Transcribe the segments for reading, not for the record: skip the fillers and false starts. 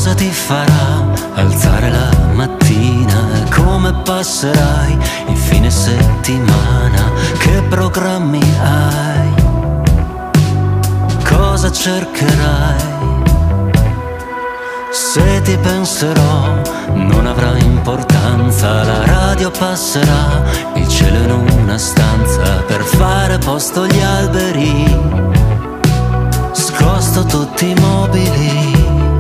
Cosa ti farà alzare la mattina? Come passerai il fine settimana? Che programmi hai? Cosa cercherai? Se ti penserò non avrà importanza, la radio passerà, il cielo in una stanza, per fare posto agli alberi, scosto tutti i mobili.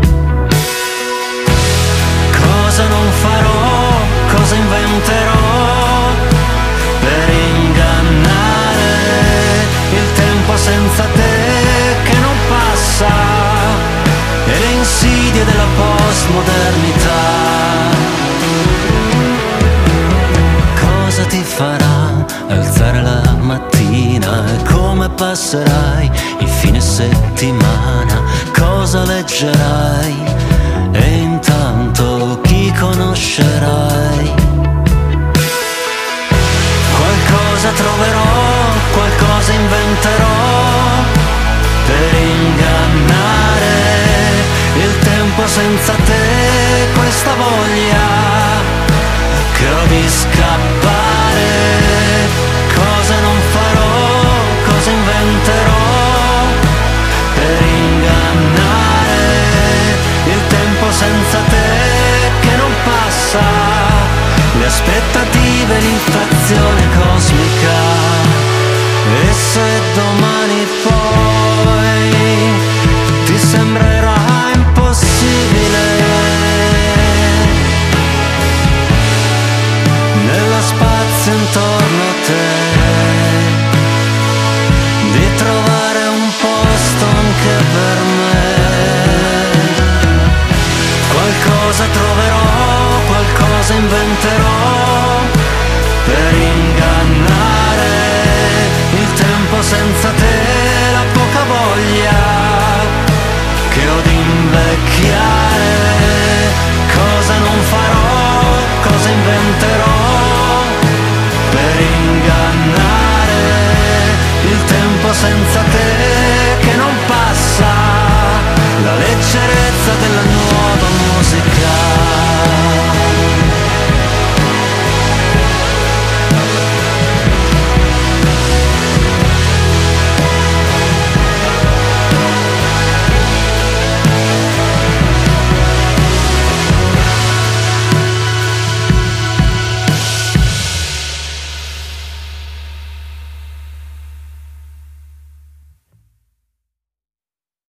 Cosa non farò, cosa inventerò per ingannare il tempo senza te che non passa e le insidie della postmodernità. Cosa ti farà alzare la mattina e come passerai il fine settimana? Cosa leggerai e intanto chi conoscerai? Qualcosa troverò, qualcosa inventerò per ingannare il tempo senza te, questa voglia che ho di scappare. Cosa non farò, cosa inventerò per ingannare il tempo senza te che non passa, le aspettative, l'inflazione cosmica. E se domani poi ti sembrerà impossibile nello spazio intorno a te di trovare un posto anche per me, qualcosa troverò, qualcosa inventerò per ingannare il tempo senza te, la poca voglia che ho di invecchiare. Cosa non farò, cosa inventerò per ingannare il tempo senza te che non passa, la leggerezza della notte